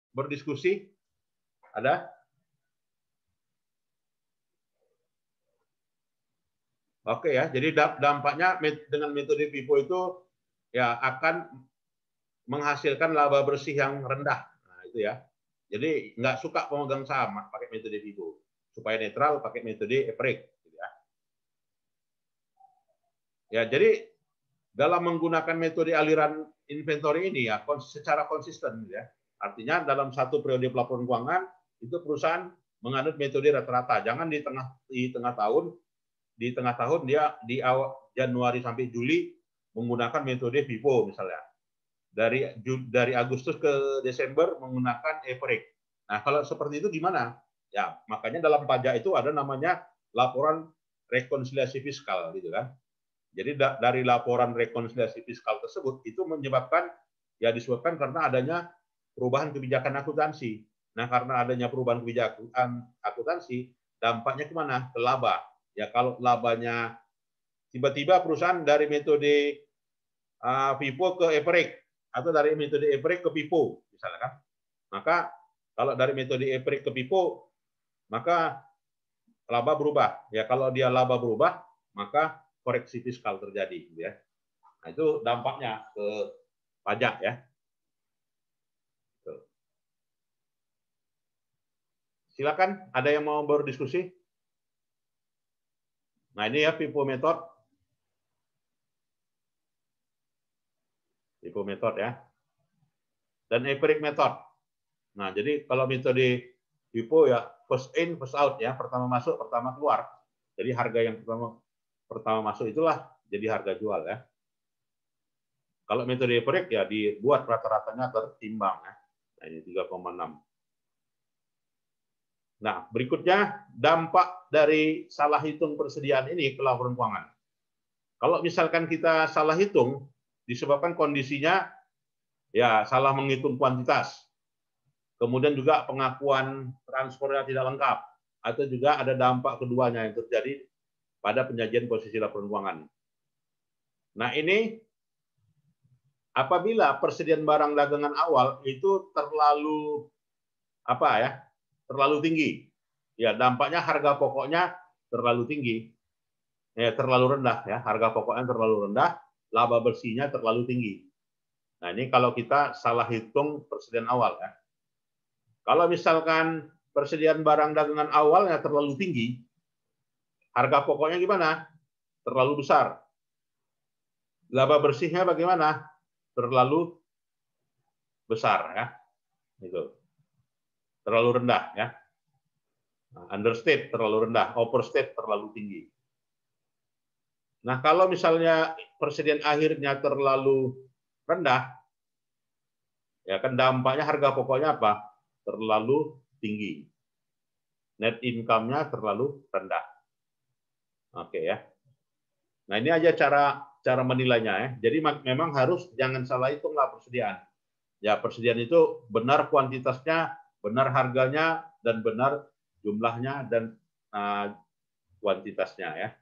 berdiskusi? Ada? Oke ya, jadi dampaknya dengan metode FIFO itu ya akan menghasilkan laba bersih yang rendah. Nah, itu ya. Jadi nggak suka pemegang saham pakai metode FIFO. Supaya netral pakai metode average. Ya, jadi dalam menggunakan metode aliran inventory ini ya secara konsisten ya. Artinya dalam satu periode pelaporan keuangan itu perusahaan menganut metode rata-rata. Jangan di tengah tahun dia di awal Januari sampai Juli menggunakan metode FIFO misalnya. Dari Agustus ke Desember menggunakan average. Nah, kalau seperti itu gimana? Ya, makanya dalam pajak itu ada namanya laporan rekonsiliasi fiskal gitu kan. Jadi dari laporan rekonsiliasi fiskal tersebut itu menyebabkan ya disebabkan karena adanya perubahan kebijakan akuntansi. Nah, karena adanya perubahan kebijakan akuntansi, dampaknya kemana? Ke laba. Ya kalau labanya tiba-tiba perusahaan dari metode FIFO ke average atau dari metode average ke FIFO misalnya kan. Maka kalau dari metode average ke FIFO maka laba berubah. Ya kalau dia laba berubah, maka koreksi fiskal terjadi gitu ya. Nah, itu dampaknya ke pajak ya. Silakan, ada yang mau berdiskusi? Nah, ini ya FIFO method. FIFO method ya. Dan average method. Nah, jadi kalau metode FIFO ya first in, first out ya, pertama masuk, pertama keluar. Jadi harga yang pertama masuk itulah jadi harga jual ya. Kalau metode average ya dibuat rata-ratanya tertimbang ya. Nah, ini 3,6. Nah, berikutnya dampak dari salah hitung persediaan ini ke laporan keuangan. Kalau misalkan kita salah hitung, disebabkan kondisinya ya salah menghitung kuantitas, kemudian juga pengakuan transfernya tidak lengkap, atau juga ada dampak keduanya yang terjadi pada penyajian posisi laporan keuangan. Nah, ini apabila persediaan barang dagangan awal itu terlalu terlalu tinggi, ya dampaknya harga pokoknya terlalu tinggi, ya terlalu rendah ya, harga pokoknya terlalu rendah, laba bersihnya terlalu tinggi. Nah, ini kalau kita salah hitung persediaan awal ya. Kalau misalkan persediaan barang dagangan awalnya terlalu tinggi, harga pokoknya gimana? Terlalu besar. Laba bersihnya bagaimana? Terlalu besar ya. Itu. Terlalu rendah ya. Understate terlalu rendah, overstate terlalu tinggi. Nah, kalau misalnya persediaan akhirnya terlalu rendah, ya kan dampaknya harga pokoknya apa? Terlalu tinggi. Net income-nya terlalu rendah. Oke ya. Nah, ini aja cara menilainya ya. Jadi memang harus jangan salah hitung lah persediaan. Ya, persediaan itu benar kuantitasnya, benar harganya, dan benar jumlahnya dan kuantitasnya ya.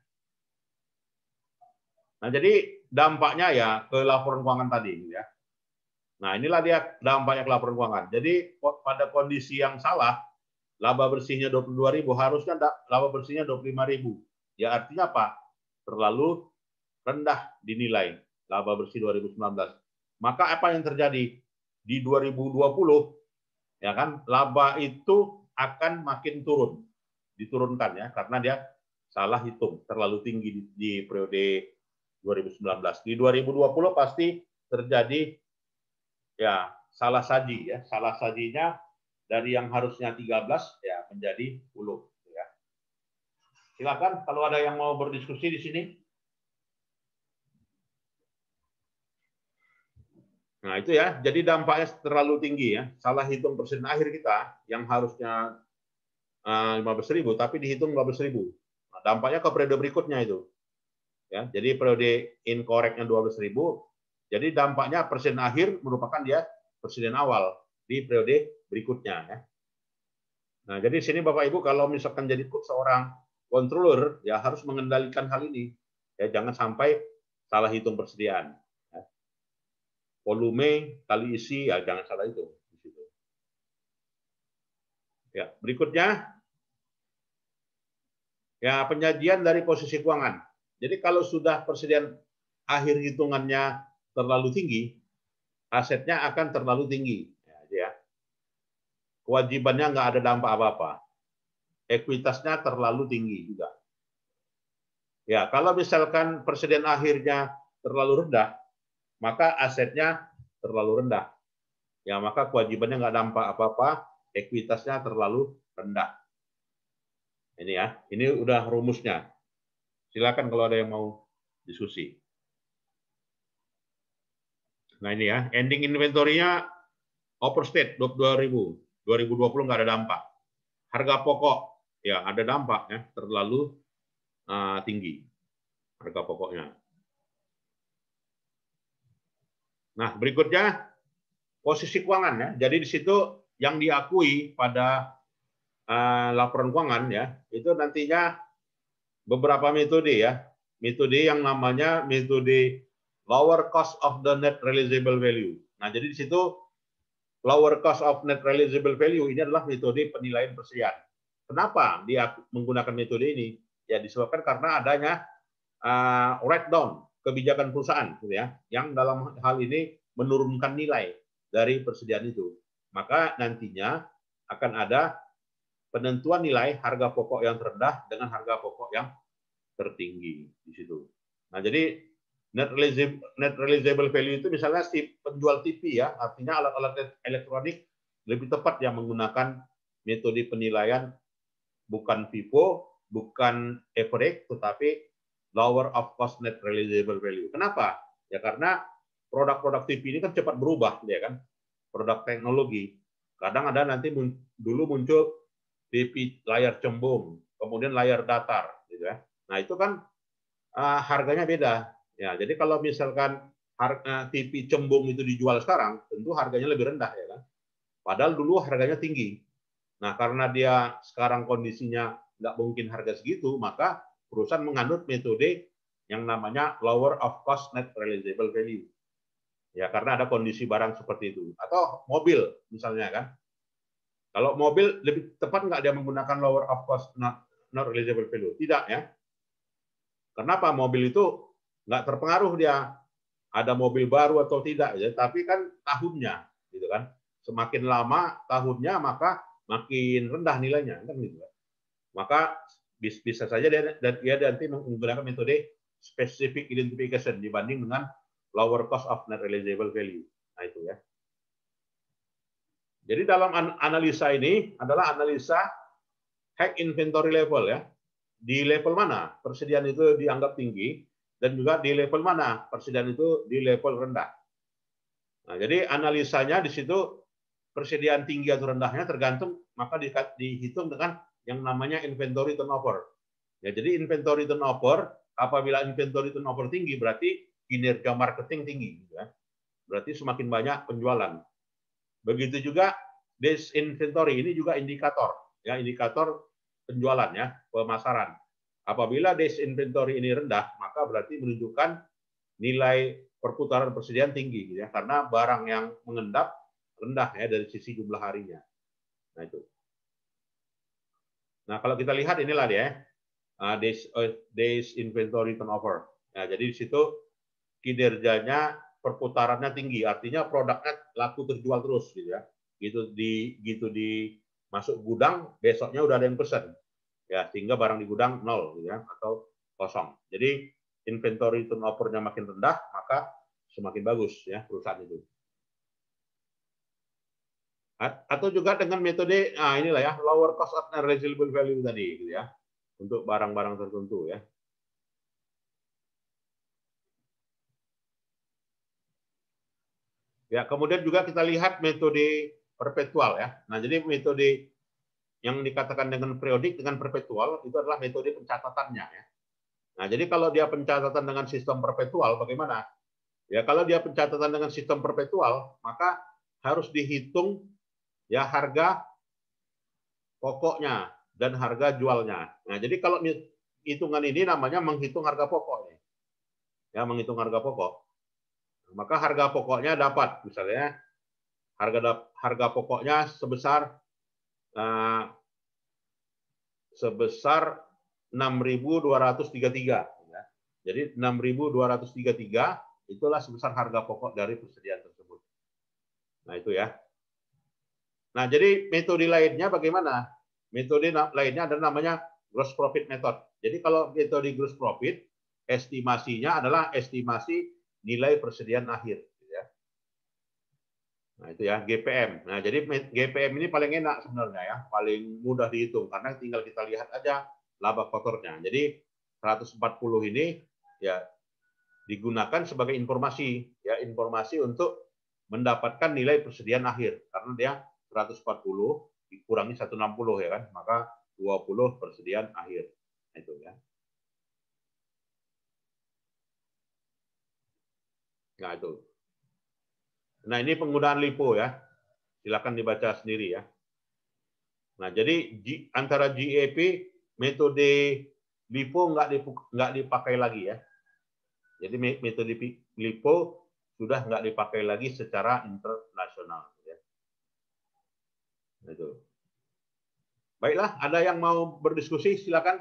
Nah, jadi dampaknya ya ke laporan keuangan tadi ya. Nah, inilah dia dampaknya ke laporan keuangan. Jadi pada kondisi yang salah, laba bersihnya 22.000, harusnya laba bersihnya 25.000. Ya artinya apa? Terlalu rendah dinilai laba bersih 2019. Maka apa yang terjadi? Di 2020 ya kan laba itu akan makin turun. Diturunkan ya karena dia salah hitung, terlalu tinggi di periode 2019. Di 2020 pasti terjadi ya salah saji ya. Salah sajinya dari yang harusnya 13 ya menjadi 10 ya. Silakan kalau ada yang mau berdiskusi di sini. Nah, itu ya. Jadi dampaknya terlalu tinggi ya. Salah hitung persediaan akhir kita yang harusnya 15.000 tapi dihitung 15.000. Nah, dampaknya ke periode berikutnya itu. Ya, jadi periode incorrect-nya 12.000. Jadi dampaknya persediaan akhir merupakan dia persediaan awal di periode berikutnya ya. Nah, jadi sini Bapak Ibu kalau misalkan jadi seorang controller ya harus mengendalikan hal ini. Ya, jangan sampai salah hitung persediaan. Ya. Volume kali isi ya jangan salah itu di situ. Ya, berikutnya ya penyajian dari posisi keuangan. Jadi kalau sudah persediaan akhir hitungannya terlalu tinggi, asetnya akan terlalu tinggi. Ya, kewajibannya nggak ada dampak apa-apa. Ekuitasnya terlalu tinggi juga. Ya, kalau misalkan persediaan akhirnya terlalu rendah, maka asetnya terlalu rendah. Ya, maka kewajibannya nggak dampak apa-apa, ekuitasnya terlalu rendah. Ini ya, ini udah rumusnya. Silakan kalau ada yang mau diskusi. Nah ini ya, ending inventory-nya overstate 20.000. 2020 nggak ada dampak. Harga pokok ya ada dampak ya, terlalu tinggi harga pokoknya. Nah berikutnya posisi keuangan ya. Jadi di situ yang diakui pada laporan keuangan ya itu nantinya beberapa metode ya. Metode yang namanya metode lower cost of the net realizable value. Nah jadi di situ lower cost of net realizable value ini adalah metode penilaian persediaan. Kenapa dia menggunakan metode ini? Ya disebabkan karena adanya write down kebijakan perusahaan, gitu ya, yang dalam hal ini menurunkan nilai dari persediaan itu. Maka nantinya akan ada penentuan nilai harga pokok yang terendah dengan harga pokok yang tertinggi di situ. Nah jadi net realizable value itu misalnya si penjual TV ya, artinya alat-alat elektronik lebih tepat yang menggunakan metode penilaian bukan FIFO, bukan average, tetapi lower of cost net realizable value. Kenapa? Ya karena produk-produk TV ini kan cepat berubah, ya kan? Produk teknologi. Kadang ada nanti dulu muncul TV layar cembung, kemudian layar datar, gitu ya. Nah itu kan harganya beda. Ya, jadi kalau misalkan TV cembung itu dijual sekarang, tentu harganya lebih rendah, ya kan? Padahal dulu harganya tinggi. Nah, karena dia sekarang kondisinya nggak mungkin harga segitu, maka perusahaan menganut metode yang namanya lower of cost net realizable value. Ya, karena ada kondisi barang seperti itu. Atau mobil, misalnya kan. Kalau mobil, lebih tepat nggak dia menggunakan lower of cost net realizable value? Tidak, ya. Kenapa? Mobil itu nggak terpengaruh dia ada mobil baru atau tidak, ya. Tapi kan tahunnya, gitu kan. Semakin lama tahunnya, maka makin rendah nilainya, kan gitu. Maka bisa saja dia nanti menggunakan metode specific identification dibanding dengan lower cost of net realizable value. Nah itu ya. Jadi dalam analisa ini adalah analisa high inventory level ya. Di level mana persediaan itu dianggap tinggi dan juga di level mana persediaan itu di level rendah. Nah, jadi analisanya di situ persediaan tinggi atau rendahnya tergantung maka dihitung dengan yang namanya inventory turnover. Ya, jadi inventory turnover, apabila inventory turnover tinggi berarti kinerja marketing tinggi, ya. Berarti semakin banyak penjualan. Begitu juga days inventory ini juga indikator, ya indikator penjualan ya, pemasaran. Apabila days inventory ini rendah, maka berarti menunjukkan nilai perputaran persediaan tinggi, ya, karena barang yang mengendap rendah ya dari sisi jumlah harinya. Nah itu. Nah kalau kita lihat inilah dia, days inventory turnover. Nah, jadi di situ kinerjanya perputarannya tinggi, artinya produknya laku terjual terus, gitu ya. Gitu di masuk gudang, besoknya udah ada yang pesan, ya sehingga barang di gudang nol, gitu ya, atau kosong. Jadi inventory turnover-nya makin rendah, maka semakin bagus ya perusahaan itu. Atau juga dengan metode inilah ya lower cost of realizable value tadi gitu ya untuk barang-barang tertentu ya. Ya, kemudian juga kita lihat metode perpetual ya. Nah, jadi metode yang dikatakan dengan periodik dengan perpetual itu adalah metode pencatatannya ya. Nah, jadi kalau dia pencatatan dengan sistem perpetual bagaimana? Ya, kalau dia pencatatan dengan sistem perpetual, maka harus dihitung ya harga pokoknya dan harga jualnya. Nah, jadi kalau hitungan ini namanya menghitung harga pokok. Ya, menghitung harga pokok. Maka harga pokoknya dapat misalnya harga pokoknya sebesar sebesar 6.233. Ya. Jadi 6.233 itulah sebesar harga pokok dari persediaan tersebut. Nah itu ya. Nah jadi metode lainnya bagaimana? Metode lainnya adalah namanya gross profit method. Jadi kalau metode gross profit, estimasinya adalah estimasi nilai persediaan akhir. Ya. Nah itu ya GPM. Nah jadi GPM ini paling enak sebenarnya ya, paling mudah dihitung karena tinggal kita lihat aja laba kotornya. Jadi 140 ini ya digunakan sebagai informasi ya, informasi untuk mendapatkan nilai persediaan akhir karena dia 140 dikurangi 160 ya kan, maka 20 persediaan akhir. Nah, itu ya. Nah itu. Nah ini penggunaan LIFO ya. Silakan dibaca sendiri ya. Nah jadi antara GAP metode LIFO nggak dipakai lagi ya. Jadi metode LIFO sudah nggak dipakai lagi secara internasional. Ya. Nah, itu. Baiklah, ada yang mau berdiskusi, silakan.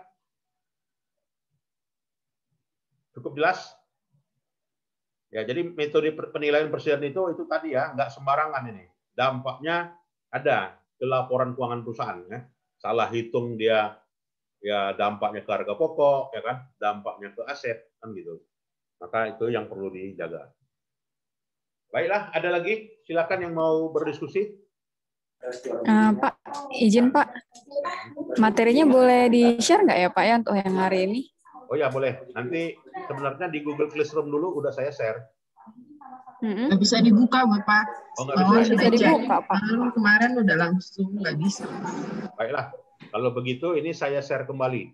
Cukup jelas? Ya, jadi metode penilaian persediaan itu tadi ya, nggak sembarangan ini. Dampaknya ada ke laporan keuangan perusahaan ya. Salah hitung dia ya dampaknya ke harga pokok ya kan, dampaknya ke aset kan gitu. Maka itu yang perlu dijaga. Baiklah, ada lagi? Silakan yang mau berdiskusi. Pak, izin Pak, materinya boleh di-share nggak ya Pak ya untuk yang hari ini? Oh ya boleh. Nanti sebenarnya di Google Classroom dulu udah saya share. Nggak bisa dibuka Bapak. Oh nggak bisa dibuka Pak. Kemarin udah langsung nggak bisa. Baiklah, kalau begitu ini saya share kembali.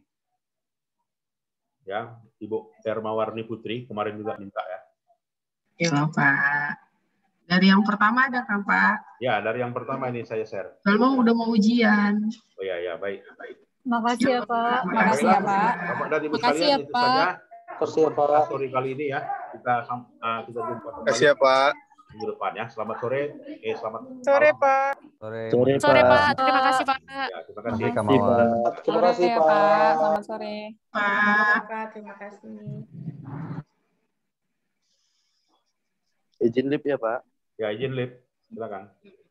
Ya, Ibu Hermawarni Putri kemarin juga minta ya. Ya Pak. Dari yang pertama ada kan Pak? Ya, dari yang pertama ini saya share. Kalau udah mau ujian. Oh ya, baik. Makasih ya Pak. Makasih ya Pak. Bapak dan Ibu sekalian, itu saja. Makasih ya Pak. Story kali ini ya. Kita jumpa kembali. Makasih ya Pak. Minggu depan ya. Selamat sore. Selamat sore malam. Pak. Sore Pak. Terima kasih Pak. Ya, terima kasih. Terima kasih Pak. Selamat sore. Pak. Terima kasih. Izin lip ya Pak. Ya, izin lip. Silakan.